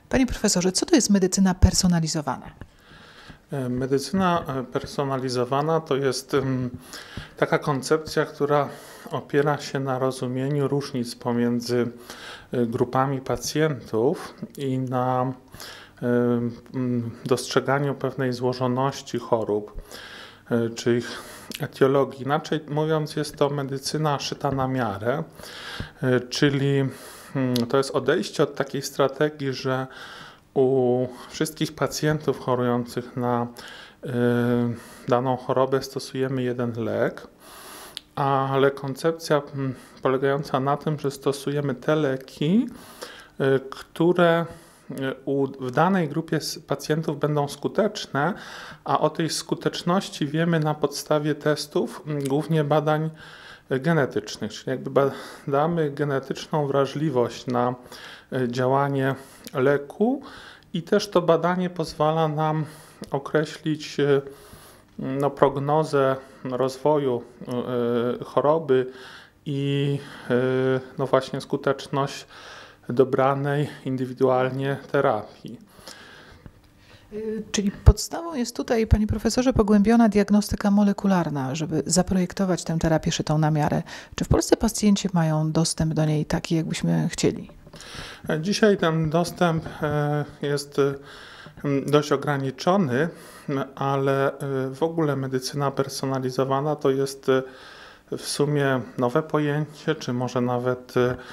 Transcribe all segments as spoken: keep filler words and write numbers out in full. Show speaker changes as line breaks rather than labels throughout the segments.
Panie profesorze, co to jest medycyna personalizowana?
Medycyna personalizowana to jest taka koncepcja, która opiera się na rozumieniu różnic pomiędzy grupami pacjentów i na dostrzeganiu pewnej złożoności chorób, czy ich etiologii. Inaczej mówiąc, jest to medycyna szyta na miarę, czyli to jest odejście od takiej strategii, że u wszystkich pacjentów chorujących na y, daną chorobę stosujemy jeden lek, ale koncepcja polegająca na tym, że stosujemy te leki, y, które u, w danej grupie pacjentów będą skuteczne, a o tej skuteczności wiemy na podstawie testów, głównie badań genetycznych, czyli jakby badamy genetyczną wrażliwość na działanie leku i też to badanie pozwala nam określić no, prognozę rozwoju y, choroby i y, no właśnie skuteczność dobranej indywidualnie terapii.
Czyli podstawą jest tutaj, panie profesorze, pogłębiona diagnostyka molekularna, żeby zaprojektować tę terapię szytą na miarę. Czy w Polsce pacjenci mają dostęp do niej taki, jakbyśmy chcieli?
Dzisiaj ten dostęp jest dość ograniczony, ale w ogóle medycyna personalizowana to jest w sumie nowe pojęcie, czy może nawet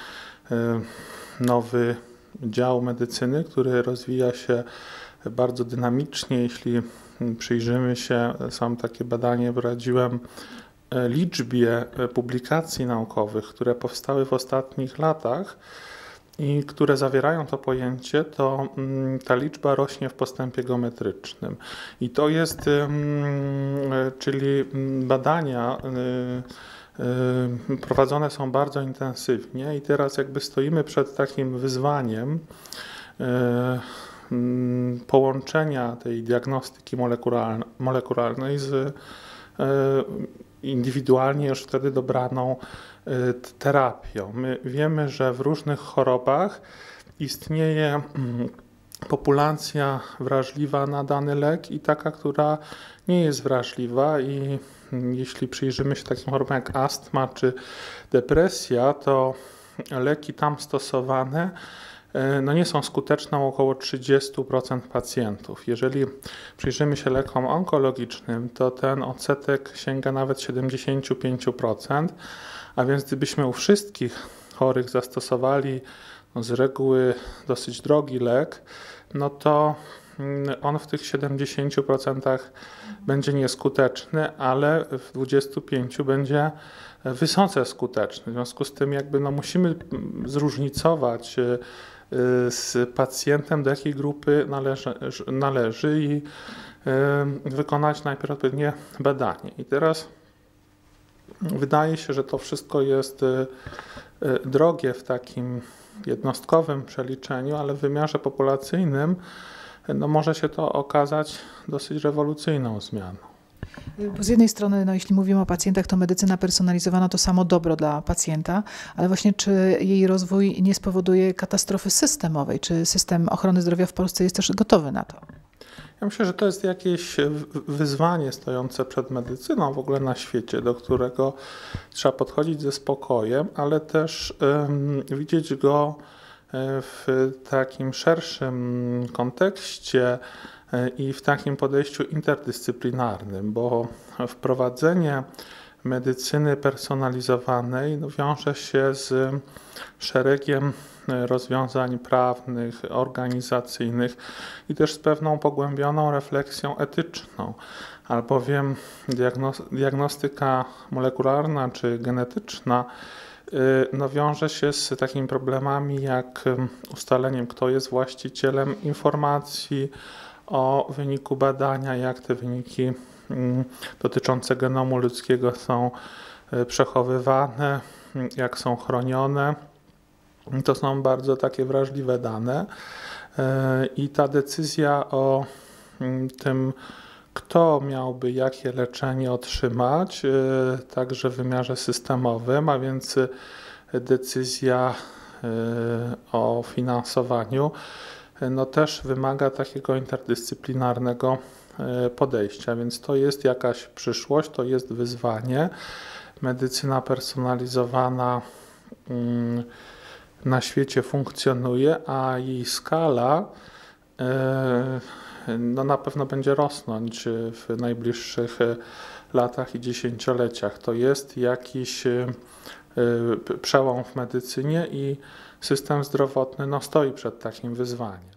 nowy dział medycyny, który rozwija się bardzo dynamicznie. Jeśli przyjrzymy się, sam takie badanie prowadziłem, liczbie publikacji naukowych, które powstały w ostatnich latach i które zawierają to pojęcie, to ta liczba rośnie w postępie geometrycznym. I to jest, czyli badania prowadzone są bardzo intensywnie i teraz jakby stoimy przed takim wyzwaniem połączenia tej diagnostyki molekularnej z indywidualnie już wtedy dobraną terapią. My wiemy, że w różnych chorobach istnieje populacja wrażliwa na dany lek i taka, która nie jest wrażliwa, i jeśli przyjrzymy się takim chorobom jak astma czy depresja, to leki tam stosowane no nie są skuteczne u około trzydziestu procent pacjentów. Jeżeli przyjrzymy się lekom onkologicznym, to ten odsetek sięga nawet siedemdziesiąt pięć procent, a więc gdybyśmy u wszystkich chorych zastosowali no z reguły dosyć drogi lek, no to on w tych siedemdziesięciu procentach będzie nieskuteczny, ale w dwudziestu pięciu procentach będzie wysoce skuteczny. W związku z tym jakby no musimy zróżnicować z pacjentem, do jakiej grupy należy, należy i wykonać najpierw odpowiednie badanie. I teraz wydaje się, że to wszystko jest drogie w takim jednostkowym przeliczeniu, ale w wymiarze populacyjnym no może się to okazać dosyć rewolucyjną zmianą.
Bo z jednej strony, no, jeśli mówimy o pacjentach, to medycyna personalizowana to samo dobro dla pacjenta, ale właśnie czy jej rozwój nie spowoduje katastrofy systemowej? Czy system ochrony zdrowia w Polsce jest też gotowy na to?
Ja myślę, że to jest jakieś wyzwanie stojące przed medycyną w ogóle na świecie, do którego trzeba podchodzić ze spokojem, ale też um, widzieć go w takim szerszym kontekście i w takim podejściu interdyscyplinarnym, bo wprowadzenie medycyny personalizowanej no, wiąże się z szeregiem rozwiązań prawnych, organizacyjnych i też z pewną pogłębioną refleksją etyczną, albowiem diagnostyka molekularna czy genetyczna no, wiąże się z takimi problemami jak ustaleniem, kto jest właścicielem informacji o wyniku badania, jak te wyniki dotyczące genomu ludzkiego są przechowywane, jak są chronione. To są bardzo takie wrażliwe dane i ta decyzja o tym, kto miałby jakie leczenie otrzymać, także w wymiarze systemowym, a więc decyzja o finansowaniu, no też wymaga takiego interdyscyplinarnego podejścia, więc to jest jakaś przyszłość, to jest wyzwanie. Medycyna personalizowana na świecie funkcjonuje, a jej skala no na pewno będzie rosnąć w najbliższych latach i dziesięcioleciach. To jest jakiś przełom w medycynie i system zdrowotny no, stoi przed takim wyzwaniem.